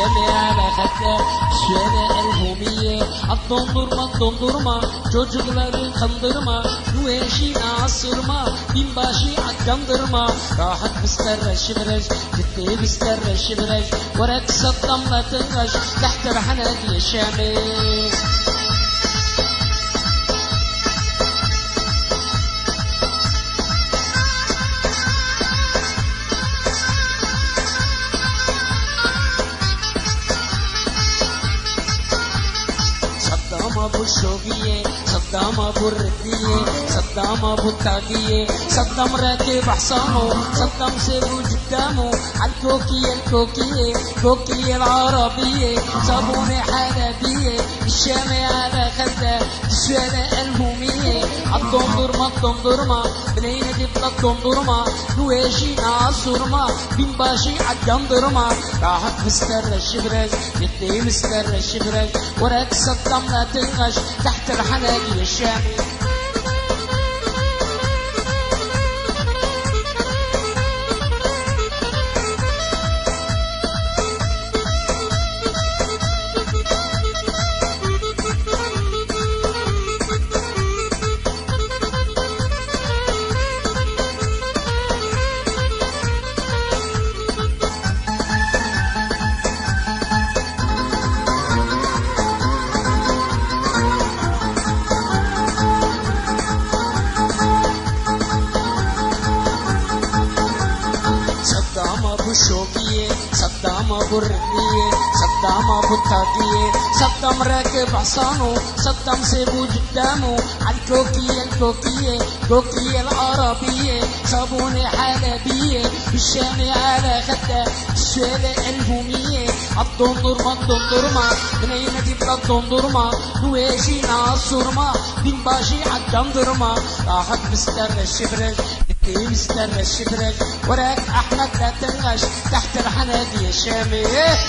الشامي على خدة الشارع الهومية الدندرما çocukları kandırma güneşini asırma binbaşı akkandırma rahat مستر شبرج جدي مستر شبرج وراك صدام لا تنغش تحت الحنادي الشامي صدام ابو الشوقية صدام ابو الردية صدام ابو التاقية صدام راكب حصانه صدام سيبه قدامه عالكوكية كوكية العربية صابونة حلبية الشامي على خدة الشارع الهومية الدندرما بنينا جبنا الدندرما نواشينا عالصرما بنباشي عالجندرما راحت مستر الشبرج جدي مستر الشبرج وراك صدام لا تنغش تحت الحناجي الشامي الشوقية صدام ابو الردية صدام ابو التاقية صدام راكب حصانه صدام سيبه قدامه عالكوكية العربية صابونة حلبية بالشامي على خدة الشارع الهومية الدندرما بنينا جبنا الدندرما نواشينا عالصرما بنباشي عالجندرما راحت مستر الشبرج جدي مستر الشبرج وراك احمد لا تنغش تحت الحنادي الشامي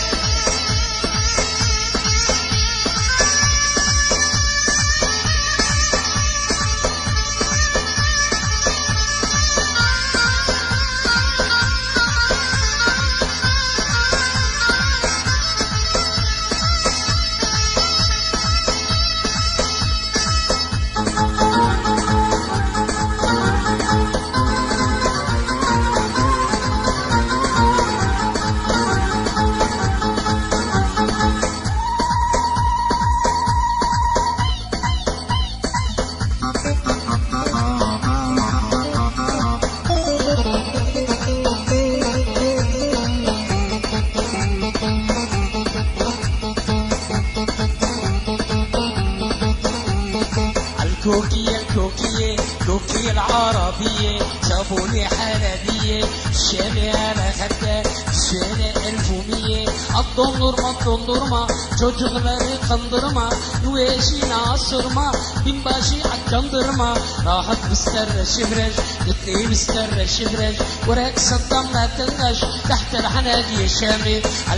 كوكية العربية صابونة حلبية الشامي على خدة الشارع الهومية الدندرما çocukları kandırma güneşini asırma binbaşı akkandırma راحت مستر الشبرج جدي مستر الشبرج وراك صدام لا تنغش تحت الحناجي الشامي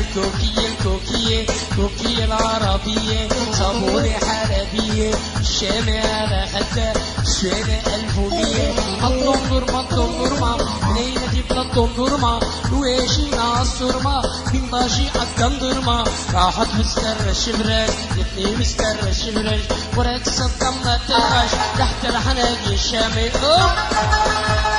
الكوكية العربية صابونة حلبية الشامي على خدة الشارع الهومية الدندرما بنينا جبنا الدندرما نواشينا عالصرما بنباشي عالجندرما راحت مستر الشبرج جدي مستر الشبرج وراك صدام لا تنغش تحت الحناجي الشامي